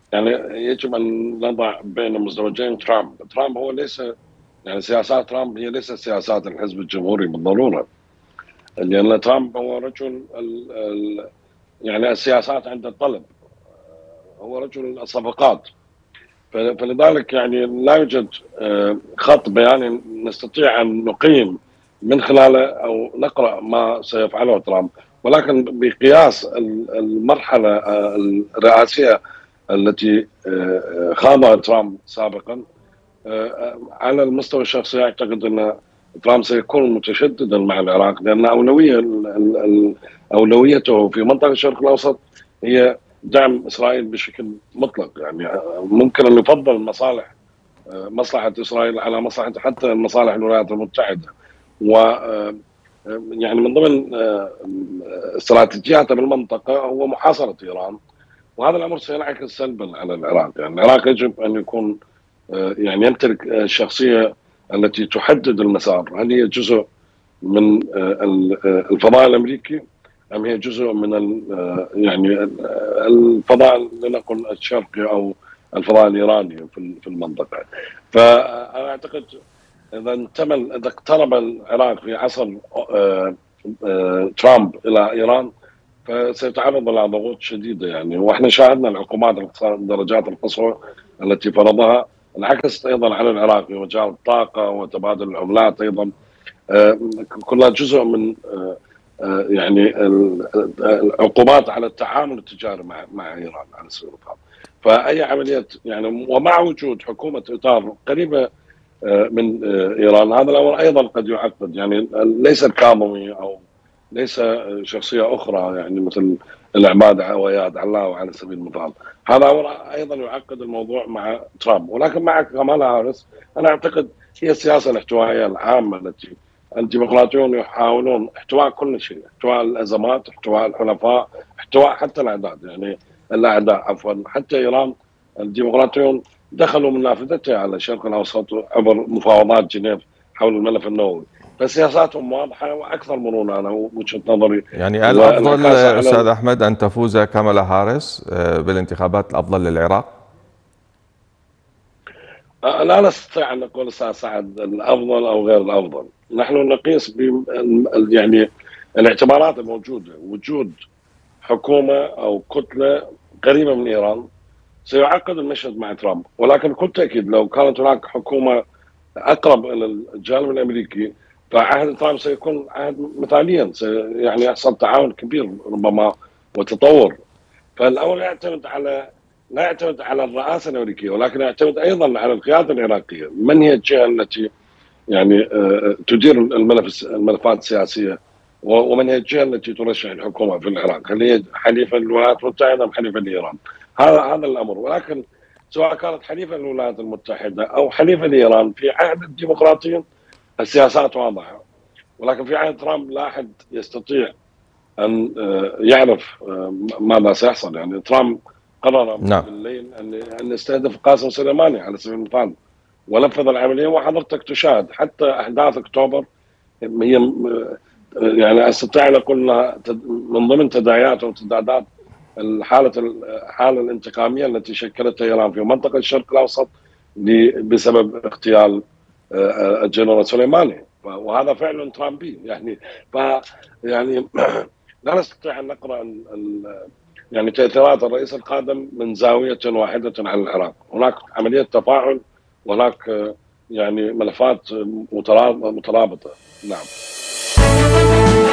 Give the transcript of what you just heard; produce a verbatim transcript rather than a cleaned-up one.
يعني يجب ان نضع بين مزدوجين ترامب، ترامب هو ليس يعني سياسات ترامب هي ليست سياسات الحزب الجمهوري بالضروره، لان ترامب هو رجل ال ال يعني السياسات عند الطلب، هو رجل الصفقات. فلذلك يعني لا يوجد خط بياني نستطيع ان نقيم من خلاله او نقرا ما سيفعله ترامب، ولكن بقياس المرحله الرئاسيه التي خاضها ترامب سابقا، على المستوى الشخصي اعتقد ان ترامب سيكون متشددا مع العراق، لان اولويه اولويته في منطقه الشرق الاوسط هي دعم اسرائيل بشكل مطلق. يعني ممكن ان يفضل مصالح مصلحه اسرائيل على مصلحه حتى مصالح الولايات المتحده، و يعني من ضمن استراتيجياته بالمنطقه هو محاصره ايران، وهذا الامر سينعكس سلبا على العراق. يعني العراق يجب ان يكون يعني يمتلك الشخصيه التي تحدد المسار، هل هي جزء من الفضاء الامريكي ام هي جزء من يعني الفضاء لنقل الشرقي او الفضاء الايراني في المنطقه. فانا اعتقد اذا انتمل اذا اقترب العراق في عصر ترامب الى ايران فسيتعرض الى ضغوط شديده يعني، واحنا شاهدنا العقوبات الدرجات القصوى التي فرضها، انعكست ايضا على العراق في مجال الطاقه وتبادل العملات ايضا، كلها جزء من يعني العقوبات على التعامل التجاري مع مع ايران على سبيل المثال. فاي عمليه يعني ومع وجود حكومه اطار قريبه من ايران، هذا الامر ايضا قد يعقد، يعني ليس الكاظمي او ليس شخصيه اخرى يعني مثل العماد وياد علاوي على سبيل المثال، هذا امر ايضا يعقد الموضوع مع ترامب. ولكن مع كمالا هاريس انا اعتقد هي السياسه الاحتوائيه العامه التي الديمقراطيون يحاولون احتواء كل شيء، احتواء الازمات، احتواء الحلفاء، احتواء حتى الاعداء، يعني الاعداء عفوا حتى ايران الديمقراطيون دخلوا من نافذتها على الشرق الاوسط عبر مفاوضات جنيف حول الملف النووي، فسياساتهم واضحه واكثر مرونه انا وجهه نظري. يعني الافضل استاذ احمد ان تفوز كامالا هاريس بالانتخابات، الافضل للعراق؟ لا نستطيع ان نقول استاذ سعد الافضل او غير الافضل، نحن نقيس ب يعني الاعتبارات الموجوده، وجود حكومه او كتله قريبه من ايران سيعقد المشهد مع ترامب، ولكن بكل تاكيد لو كانت هناك حكومه اقرب الى الجانب الامريكي فعهد ترامب سيكون عهد مثاليا، يعني يحصل تعاون كبير ربما وتطور. فالامر يعتمد على لا يعتمد على الرئاسه الامريكيه، ولكن يعتمد ايضا على القياده العراقيه، من هي الجهه التي يعني تدير الملف الملفات السياسيه، ومن هي الجهه التي ترشح الحكومه في العراق، هل هي حليفه الولايات المتحده ام حليفه لايران؟ هذا هذا الامر. ولكن سواء كانت حليفه للولايات المتحده او حليفه لايران، في عهد الديمقراطيين السياسات واضحه، ولكن في عهد ترامب لا احد يستطيع ان يعرف ماذا سيحصل. يعني ترامب قرر نعم. بالليل ان ان يستهدف قاسم سليماني على سبيل المثال ونفذ العمليه، وحضرتك تشاهد حتى احداث اكتوبر هي يعني استطيع ان اقول من ضمن تداعيات وامتدادات الحاله الحاله الانتقاميه التي شكلتها ايران في منطقه الشرق الاوسط بسبب اغتيال الجنرال سليماني، وهذا فعل ترامبي يعني. ف يعني لا نستطيع ان نقرا يعني تاثيرات الرئيس القادم من زاويه واحده على العراق، هناك عمليه تفاعل وهناك يعني ملفات مترابطه. نعم.